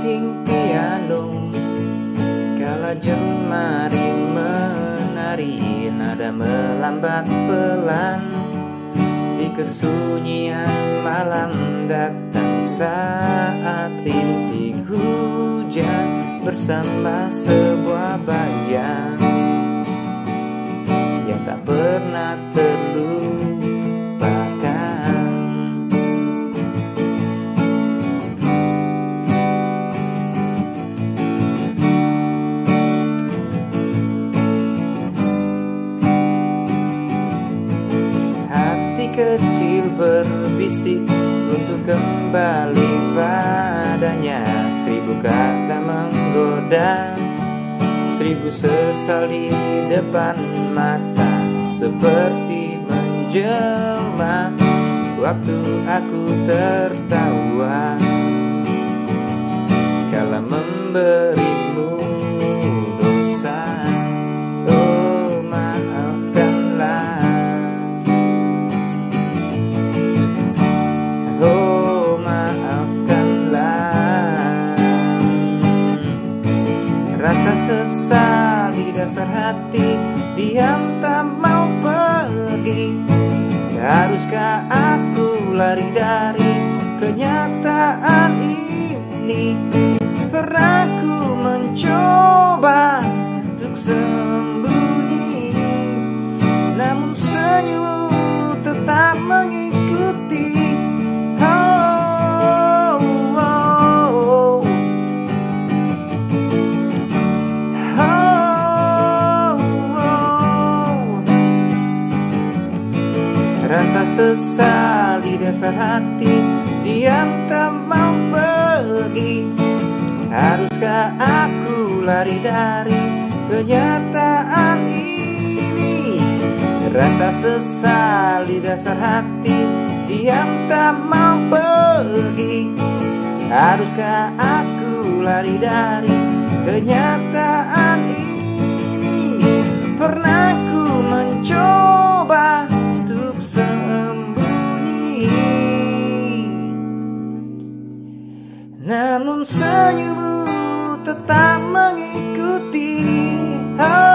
gunting piano, kala jemari menari, nada melambat pelan. Di kesunyian malam datang saat rintik hujan bersama sebuah bayang yang tak pernah terlupakan. Hati kecil berbisik untuk kembali padanya. 1000 kata menggoda, 1000 sesal di depan mata, seperti menjelma waktu aku tertawa kala memberimu dosa. Oh, maafkanlah. Oh, maafkanlah. Rasa sesal di dasar hati, diam tak mau pergi. Haruskah aku lari dari kenyataan ini? Pernah ku mencoba untuk sembunyi, namun senyum tetap mengikuti. Rasa sesal di dasar hati, diam tak mau pergi. Haruskah aku lari dari kenyataan ini? Rasa sesal di dasar hati, diam tak mau pergi. Haruskah aku lari dari kenyataan ini? Pernah ku mencoba sembunyi, namun senyummu tetap mengikuti.